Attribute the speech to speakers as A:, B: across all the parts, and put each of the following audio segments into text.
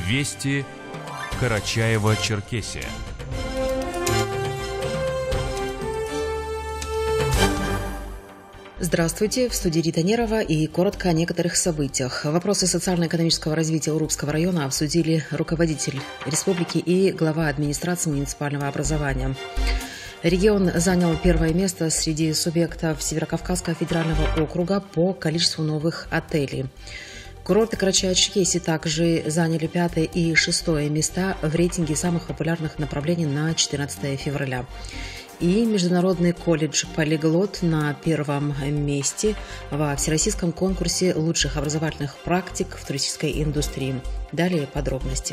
A: Вести Карачаево-Черкесия.
B: Здравствуйте, в студии Рита Нерова и коротко о некоторых событиях. Вопросы социально-экономического развития Урупского района обсудили руководитель республики и глава администрации муниципального образования. Регион занял первое место среди субъектов Северокавказского федерального округа по количеству новых отелей. Курорты Карачаево-Черкесии также заняли 5 и 6 места в рейтинге самых популярных направлений на 14 февраля. И Международный колледж «Полиглот» на первом месте во всероссийском конкурсе лучших образовательных практик в туристической индустрии. Далее подробности.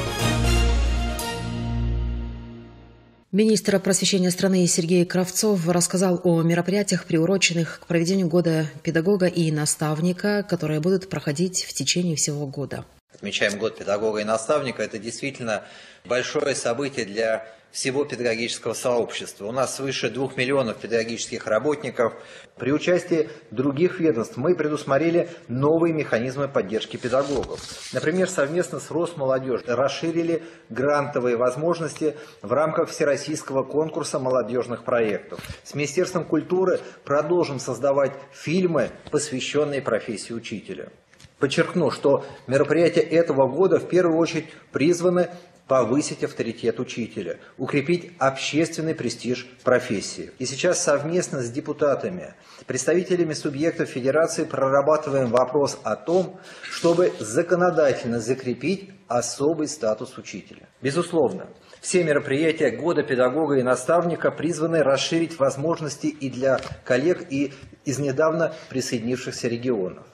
B: Министр просвещения страны Сергей Кравцов рассказал о мероприятиях, приуроченных к проведению года педагога и наставника, которые будут проходить в течение всего года.
C: Отмечаем год педагога и наставника. Это действительно большое событие для всего педагогического сообщества. У нас свыше 2 миллионов педагогических работников. При участии других ведомств мы предусмотрели новые механизмы поддержки педагогов. Например, совместно с Росмолодежью расширили грантовые возможности в рамках всероссийского конкурса молодежных проектов. С Министерством культуры продолжим создавать фильмы, посвященные профессии учителя. Подчеркну, что мероприятия этого года в первую очередь призваны повысить авторитет учителя, укрепить общественный престиж профессии. И сейчас совместно с депутатами, представителями субъектов Федерации прорабатываем вопрос о том, чтобы законодательно закрепить особый статус учителя. Безусловно, все мероприятия года педагога и наставника призваны расширить возможности и для коллег из недавно присоединившихся регионов.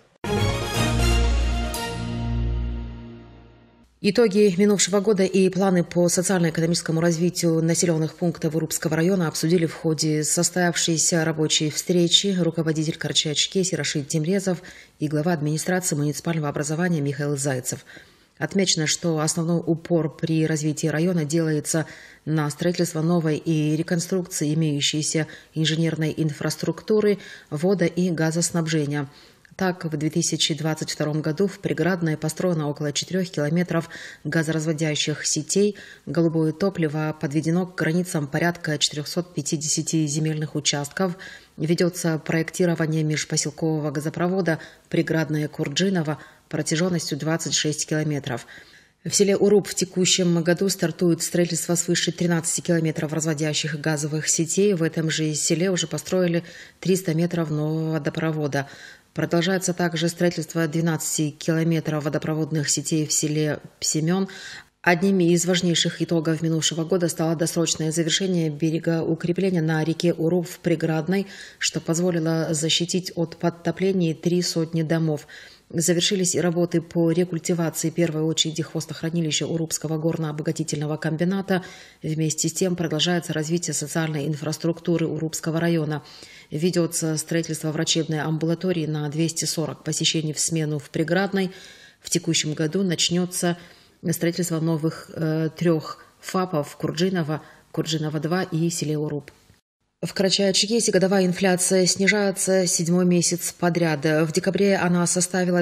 B: Итоги минувшего года и планы по социально-экономическому развитию населенных пунктов Урупского района обсудили в ходе состоявшейся рабочей встречи руководитель Карачаево-Черкесии Рашид Темрезов и глава администрации муниципального образования Михаил Зайцев. Отмечено, что основной упор при развитии района делается на строительство новой и реконструкции имеющейся инженерной инфраструктуры, водо- и газоснабжения. Так, в 2022 году в Приградной построено около 4 километров газоразводящих сетей. Голубое топливо подведено к границам порядка 450 земельных участков. Ведется проектирование межпоселкового газопровода Приградное-Курджиново протяженностью 26 километров. В селе Уруп в текущем году стартует строительство свыше 13 километров разводящих газовых сетей. В этом же селе уже построили 300 метров нового водопровода. Продолжается также строительство 12 километров водопроводных сетей в селе Псемен. Одними из важнейших итогов минувшего года стало досрочное завершение берегоукрепления на реке Уруп в Приградной, что позволило защитить от подтоплений 300 домов. Завершились и работы по рекультивации в первой очереди хвостохранилища Урупского горно-обогатительного комбината. Вместе с тем продолжается развитие социальной инфраструктуры Урупского района. Ведется строительство врачебной амбулатории на 240 посещений в смену в Приградной. В текущем году начнется строительство новых 3 ФАПов Курджиново, Курджиново-2 и селе Уруп. В Карачаево-Черкесии годовая инфляция снижается 7-й месяц подряд. В декабре она составила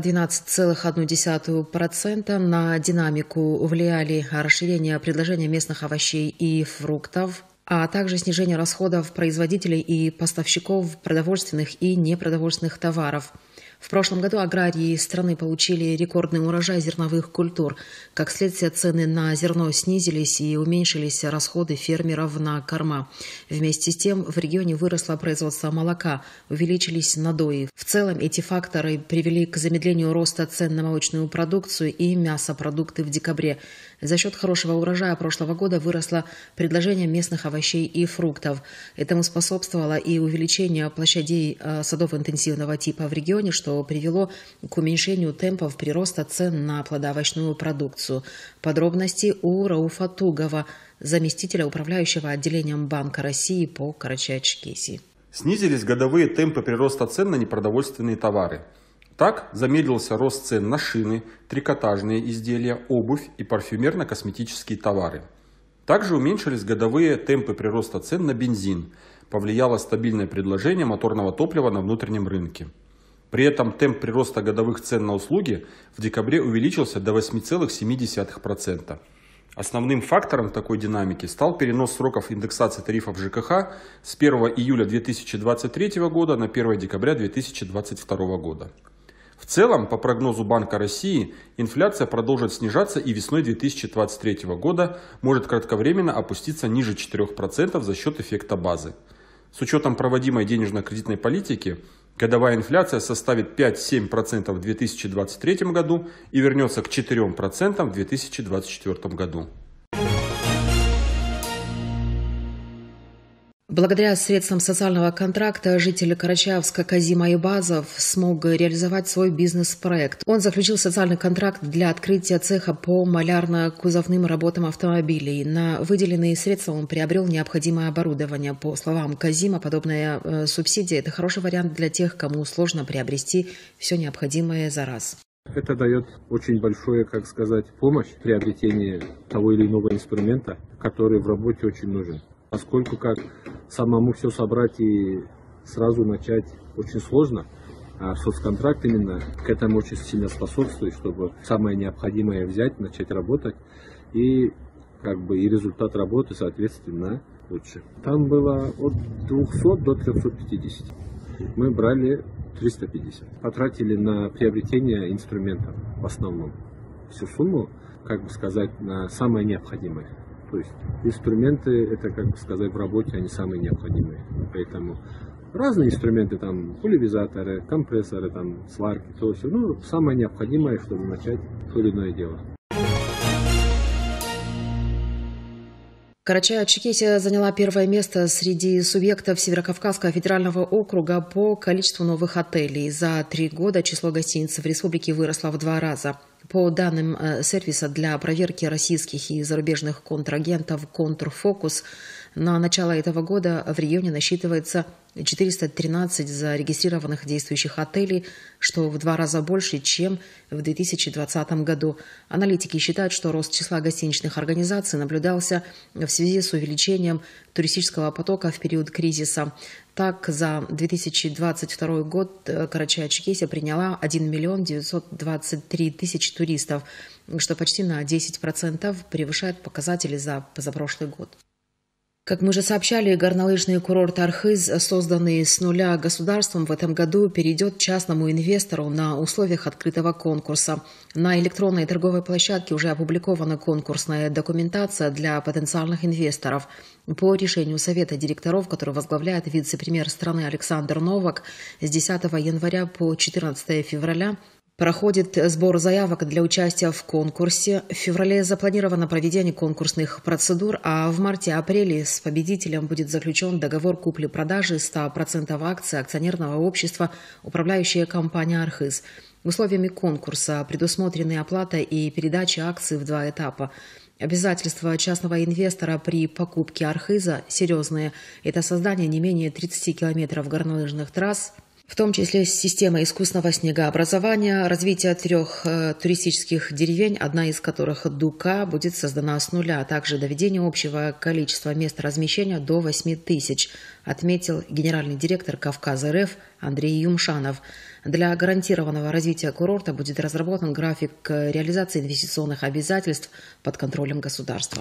B: 12,1%. На динамику влияли расширение предложения местных овощей и фруктов, а также снижение расходов производителей и поставщиков продовольственных и непродовольственных товаров. В прошлом году аграрии страны получили рекордный урожай зерновых культур. Как следствие, цены на зерно снизились и уменьшились расходы фермеров на корма. Вместе с тем в регионе выросло производство молока, увеличились надои. В целом эти факторы привели к замедлению роста цен на молочную продукцию и мясопродукты в декабре. За счет хорошего урожая прошлого года выросло предложение местных овощей и фруктов. Этому способствовало и увеличение площадей садово-интенсивного типа в регионе, что привело к уменьшению темпов прироста цен на плодоовощную продукцию. Подробности у Рауфа Тугова, заместителя управляющего отделением Банка России по Карачаево-Черкесии.
D: Снизились годовые темпы прироста цен на непродовольственные товары. Так замедлился рост цен на шины, трикотажные изделия, обувь и парфюмерно-косметические товары. Также уменьшились годовые темпы прироста цен на бензин. Повлияло стабильное предложение моторного топлива на внутреннем рынке. При этом темп прироста годовых цен на услуги в декабре увеличился до 8,7%. Основным фактором такой динамики стал перенос сроков индексации тарифов ЖКХ с 1 июля 2023 года на 1 декабря 2022 года. В целом, по прогнозу Банка России, инфляция продолжит снижаться и весной 2023 года может кратковременно опуститься ниже 4% за счет эффекта базы. С учетом проводимой денежно-кредитной политики, годовая инфляция составит 5-7% в 2023 году и вернется к 4% в 2024 году.
B: Благодаря средствам социального контракта житель Карачаевска Казим Айбазов смог реализовать свой бизнес-проект. Он заключил социальный контракт для открытия цеха по малярно-кузовным работам автомобилей. На выделенные средства он приобрел необходимое оборудование. По словам Казима, подобная субсидия – это хороший вариант для тех, кому сложно приобрести все необходимое за раз.
A: Это дает очень большую, помощь в приобретении того или иного инструмента, который в работе очень нужен. Поскольку как самому все собрать и сразу начать очень сложно, а соцконтракт именно к этому очень сильно способствует, чтобы самое необходимое взять, начать работать и и результат работы, соответственно, лучше. Там было от 200 до 350. Мы брали 350. Потратили на приобретение инструментов в основном. Всю сумму, на самое необходимое. То есть инструменты, это, в работе они самые необходимые. Поэтому разные инструменты, пульверизаторы, компрессоры, сварки, то все. Самое необходимое, чтобы начать то или иное дело.
B: Карачаево-Черкесия заняла первое место среди субъектов Северокавказского федерального округа по количеству новых отелей. За 3 года число гостиниц в республике выросло в 2 раза. По данным сервиса для проверки российских и зарубежных контрагентов «Контрфокус», на начало этого года в регионе насчитывается 413 зарегистрированных действующих отелей, что в 2 раза больше, чем в 2020 году. Аналитики считают, что рост числа гостиничных организаций наблюдался в связи с увеличением туристического потока в период кризиса. Так, за 2022 год Карачаево-Черкесия приняла 1 миллион 923 тысячи туристов, что почти на 10% превышает показатели за позапрошлый год. Как мы уже сообщали, горнолыжный курорт Архыз, созданный с нуля государством, в этом году перейдет частному инвестору на условиях открытого конкурса. На электронной торговой площадке уже опубликована конкурсная документация для потенциальных инвесторов. По решению Совета директоров, который возглавляет вице-премьер страны Александр Новак, с 10 января по 14 февраля проходит сбор заявок для участия в конкурсе. В феврале запланировано проведение конкурсных процедур, а в марте-апреле с победителем будет заключен договор купли-продажи 100% акций акционерного общества «Управляющая компания Архыз». Условиями конкурса предусмотрены оплата и передача акций в 2 этапа. Обязательства частного инвестора при покупке Архыза серьезные. Это создание не менее 30 километров горнолыжных трасс, в том числе с системой искусственного снегообразования, развитие 3 туристических деревень, одна из которых Дука, будет создана с нуля, а также доведение общего количества мест размещения до 8 тысяч, отметил генеральный директор «Кавказ РФ» Андрей Юмшанов. Для гарантированного развития курорта будет разработан график реализации инвестиционных обязательств под контролем государства.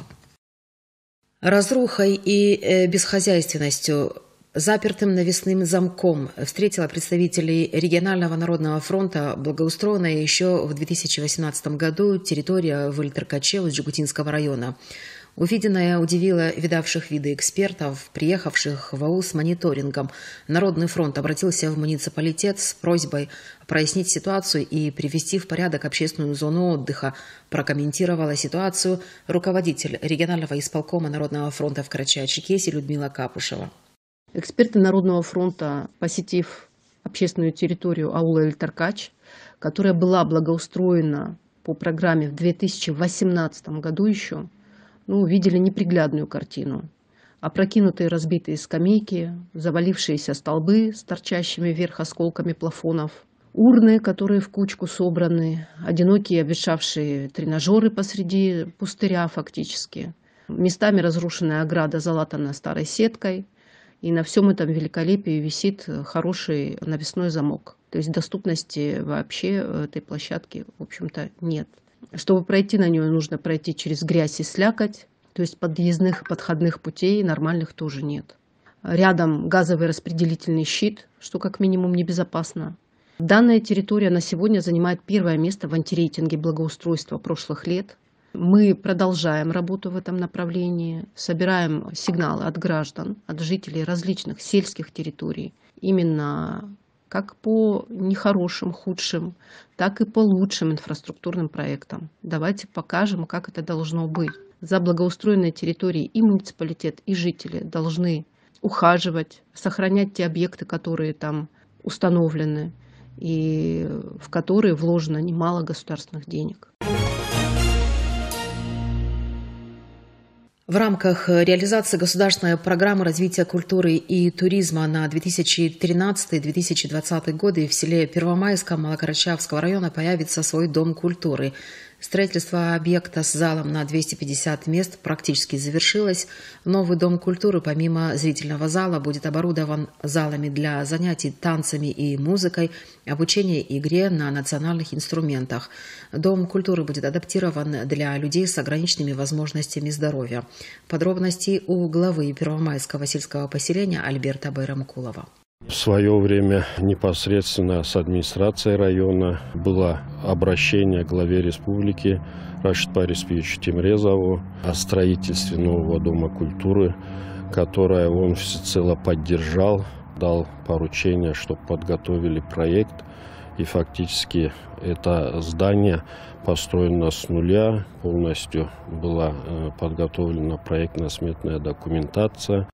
B: Разрухой и бесхозяйственностью, запертым навесным замком встретила представителей регионального народного фронта благоустроенная еще в 2018 году территория в Эль-Теркаче Джигутинского района. Увиденное удивило видавших виды экспертов, приехавших в АУ с мониторингом. Народный фронт обратился в муниципалитет с просьбой прояснить ситуацию и привести в порядок общественную зону отдыха. Прокомментировала ситуацию руководитель регионального исполкома Народного фронта в Карачаево-Черкесии Людмила Капушева.
E: Эксперты Народного фронта, посетив общественную территорию аула Эль-Теркач, которая была благоустроена по программе в 2018 году еще, увидели неприглядную картину. Опрокинутые разбитые скамейки, завалившиеся столбы с торчащими вверх осколками плафонов, урны, которые в кучку собраны, одинокие обветшавшие тренажеры посреди пустыря фактически. Местами разрушенная ограда залатана старой сеткой, и на всем этом великолепии висит хороший навесной замок. То есть доступности вообще этой площадки, в общем-то, нет. Чтобы пройти на нее, нужно пройти через грязь и слякоть. То есть подъездных и подходных путей нормальных тоже нет. Рядом газовый распределительный щит, что как минимум небезопасно. Данная территория на сегодня занимает первое место в антирейтинге благоустройства прошлых лет. Мы продолжаем работу в этом направлении, собираем сигналы от граждан, от жителей различных сельских территорий, именно как по нехорошим, худшим, так и по лучшим инфраструктурным проектам. Давайте покажем, как это должно быть. За благоустроенной территорией и муниципалитет, и жители должны ухаживать, сохранять те объекты, которые там установлены, и в которые вложено немало государственных денег.
B: В рамках реализации государственной программы развития культуры и туризма на 2013-2020 годы в селе Первомайском Малокарачавского района появится свой дом культуры. Строительство объекта с залом на 250 мест практически завершилось. Новый дом культуры, помимо зрительного зала, будет оборудован залами для занятий танцами и музыкой, обучения игре на национальных инструментах. Дом культуры будет адаптирован для людей с ограниченными возможностями здоровья. Подробности у главы Первомайского сельского поселения Альберта Байрамкулова.
F: В свое время непосредственно с администрацией района было обращение к главе республики Рашиду Парисповичу Темрезову о строительстве нового дома культуры, которое он всецело поддержал, дал поручение, чтобы подготовили проект. И фактически это здание построено с нуля, полностью была подготовлена проектно-сметная документация.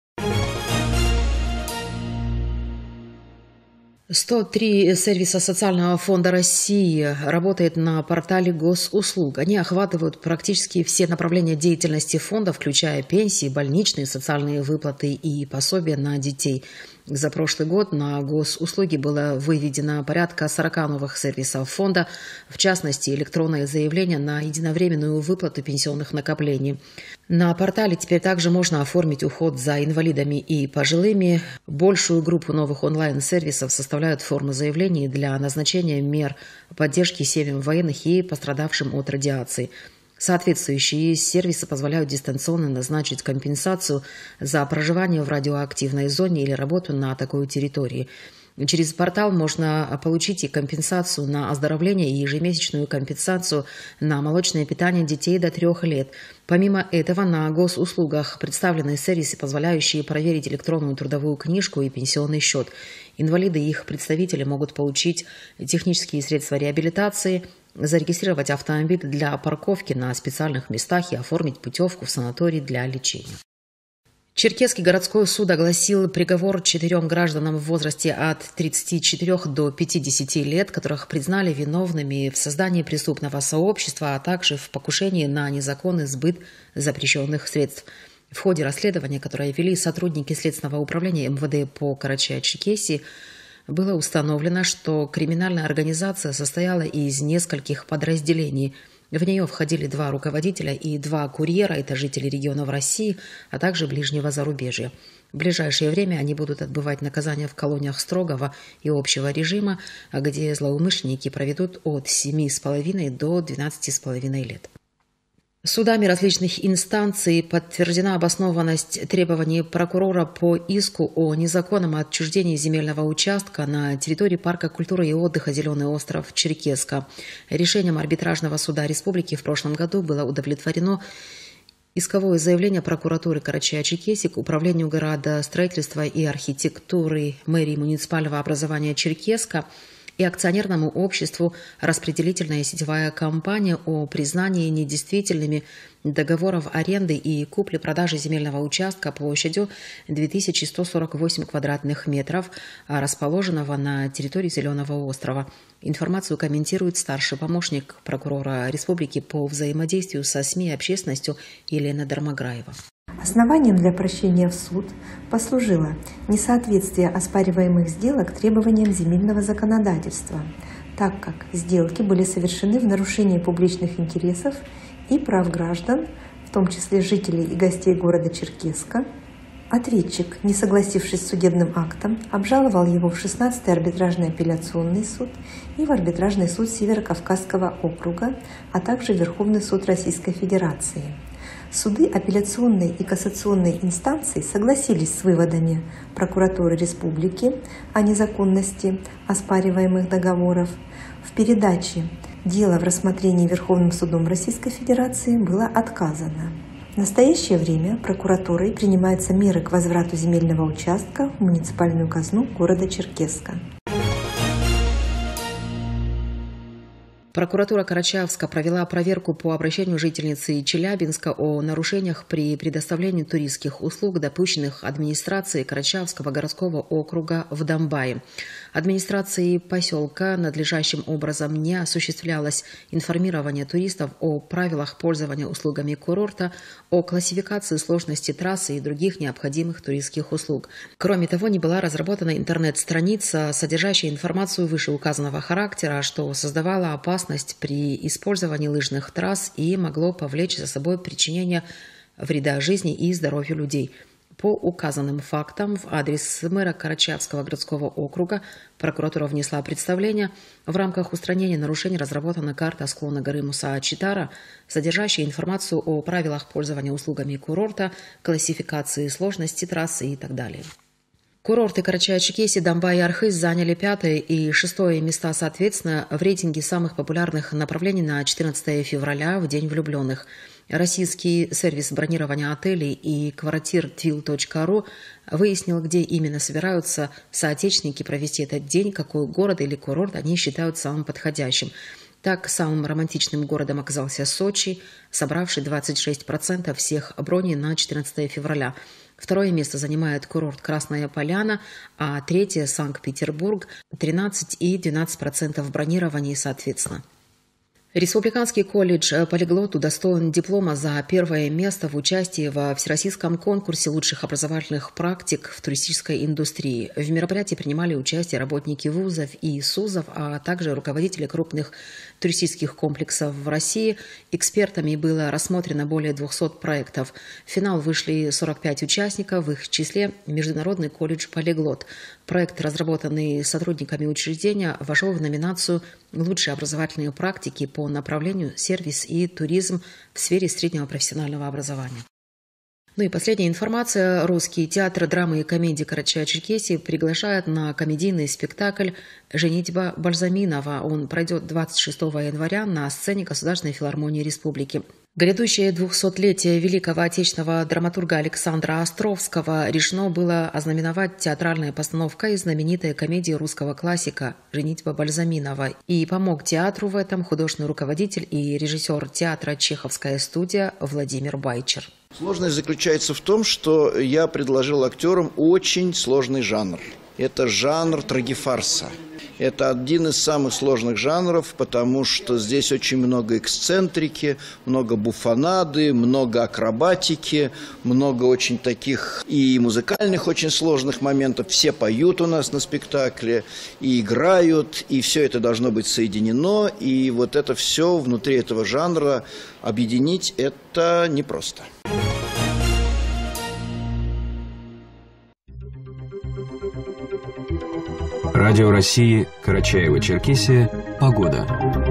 B: 103 сервиса Социального фонда России работает на портале госуслуг. Они охватывают практически все направления деятельности фонда, включая пенсии, больничные, социальные выплаты и пособия на детей. За прошлый год на госуслуги было выведено порядка 40 новых сервисов фонда, в частности, электронное заявление на единовременную выплату пенсионных накоплений. На портале теперь также можно оформить уход за инвалидами и пожилыми. Большую группу новых онлайн-сервисов составляют формы заявлений для назначения мер поддержки семьям военных и пострадавшим от радиации. Соответствующие сервисы позволяют дистанционно назначить компенсацию за проживание в радиоактивной зоне или работу на такой территории. Через портал можно получить и компенсацию на оздоровление, и ежемесячную компенсацию на молочное питание детей до 3 лет. Помимо этого, на госуслугах представлены сервисы, позволяющие проверить электронную трудовую книжку и пенсионный счет. Инвалиды и их представители могут получить технические средства реабилитации, зарегистрировать автомобиль для парковки на специальных местах и оформить путевку в санаторий для лечения. Черкесский городской суд огласил приговор 4 гражданам в возрасте от 34 до 50 лет, которых признали виновными в создании преступного сообщества, а также в покушении на незаконный сбыт запрещенных средств. В ходе расследования, которое вели сотрудники Следственного управления МВД по Карачаево-Черкесии, было установлено, что криминальная организация состояла из нескольких подразделений. В нее входили 2 руководителя и 2 курьера, это жители регионов России, а также ближнего зарубежья. В ближайшее время они будут отбывать наказание в колониях строгого и общего режима, где злоумышленники проведут от 7,5 до 12,5 лет. Судами различных инстанций подтверждена обоснованность требований прокурора по иску о незаконном отчуждении земельного участка на территории парка культуры и отдыха «Зеленый остров» Черкесска. Решением арбитражного суда республики в прошлом году было удовлетворено исковое заявление прокуратуры Карачаево-Черкесии к Управлению градостроительства и архитектуры мэрии муниципального образования Черкесска и акционерному обществу «Распределительная сетевая компания» о признании недействительными договоров аренды и купли-продажи земельного участка площадью 2148 квадратных метров, расположенного на территории Зеленого острова. Информацию комментирует старший помощник прокурора республики по взаимодействию со СМИ и общественностью Елена Дармограева.
G: Основанием для обращения в суд послужило несоответствие оспариваемых сделок требованиям земельного законодательства, так как сделки были совершены в нарушении публичных интересов и прав граждан, в том числе жителей и гостей города Черкесска, Ответчик, не согласившись с судебным актом, обжаловал его в 16-й арбитражный апелляционный суд и в арбитражный суд Северо-Кавказского округа, а также в Верховный суд Российской Федерации. Суды апелляционной и кассационной инстанций согласились с выводами прокуратуры республики о незаконности оспариваемых договоров. В передаче дела в рассмотрении Верховным судом Российской Федерации было отказано. В настоящее время прокуратурой принимаются меры к возврату земельного участка в муниципальную казну города Черкесска.
B: Прокуратура Карачаевска провела проверку по обращению жительницы Челябинска о нарушениях при предоставлении туристских услуг, допущенных администрацией Карачаевского городского округа в Домбае. Администрацией поселка надлежащим образом не осуществлялось информирование туристов о правилах пользования услугами курорта, о классификации сложности трассы и других необходимых туристских услуг. Кроме того, не была разработана интернет-страница, содержащая информацию вышеуказанного характера, что создавало опасность при использовании лыжных трасс и могло повлечь за собой причинение вреда жизни и здоровью людей. По указанным фактам в адрес мэра Карачаевского городского округа прокуратура внесла представление. В рамках устранения нарушений разработана карта склона горы Муса-Читара, содержащая информацию о правилах пользования услугами курорта, классификации сложности трассы и так далее. Курорты Карачаево-Черкесии, Домбай и Архыз заняли 5-е и 6-е места соответственно в рейтинге самых популярных направлений на 14 февраля, в День влюбленных. Российский сервис бронирования отелей и квартир Twill.ru выяснил, где именно собираются соотечественники провести этот день, какой город или курорт они считают самым подходящим. Так, самым романтичным городом оказался Сочи, собравший 26% всех броней на 14 февраля. Второе место занимает курорт Красная Поляна, а третье – Санкт-Петербург, 13 и 12% бронирований соответственно. Республиканский колледж «Полиглот» удостоен диплома за первое место в участии во всероссийском конкурсе лучших образовательных практик в туристической индустрии. В мероприятии принимали участие работники вузов и СУЗов, а также руководители крупных туристических комплексов в России. Экспертами было рассмотрено более 200 проектов. В финал вышли 45 участников, в их числе Международный колледж «Полиглот». Проект, разработанный сотрудниками учреждения, вошел в номинацию «Лучшие образовательные практики по направлению сервис и туризм в сфере среднего профессионального образования». Ну и последняя информация. Русский театр драмы и комедии Карачаево-Черкесии приглашает на комедийный спектакль «Женитьба Бальзаминова». Он пройдет 26 января на сцене Государственной филармонии Республики. Грядущее 200-летие великого отечественного драматурга Александра Островского решено было ознаменовать театральной постановкой знаменитой комедии русского классика «Женитьба Бальзаминова». И помог театру в этом художественный руководитель и режиссер театра «Чеховская студия» Владимир Байчер.
H: Сложность заключается в том, что я предложил актерам очень сложный жанр. Это жанр трагефарса. Это один из самых сложных жанров, потому что здесь очень много эксцентрики, много буфонады, много акробатики, много очень таких и музыкальных очень сложных моментов. Все поют у нас на спектакле, и играют, и все это должно быть соединено. И вот это все внутри этого жанра объединить – это непросто.
I: Радио России, Карачаево-Черкесия, погода.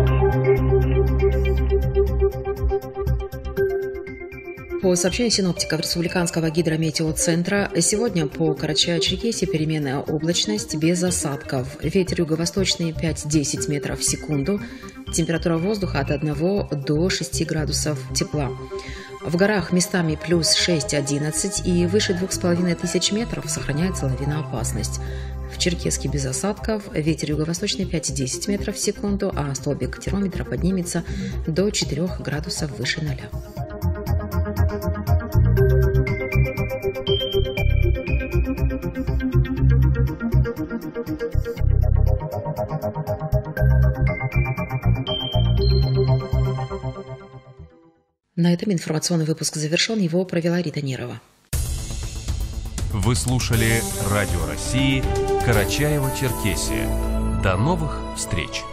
B: По сообщению синоптиков Республиканского гидрометеоцентра, сегодня по Карачаево-Черкесии переменная облачность без осадков. Ветер юго-восточный 5-10 метров в секунду. Температура воздуха от 1 до 6 градусов тепла. В горах местами плюс 6-11 и выше 2500 метров сохраняется лавиноопасность. В Черкеске без осадков, ветер юго-восточный 5-10 метров в секунду, а столбик термометра поднимется до 4 градусов выше 0. На этом информационный выпуск завершен. Его провела Рита Нерова.
J: Вы слушали Радио России, Карачаево-Черкесия. До новых встреч!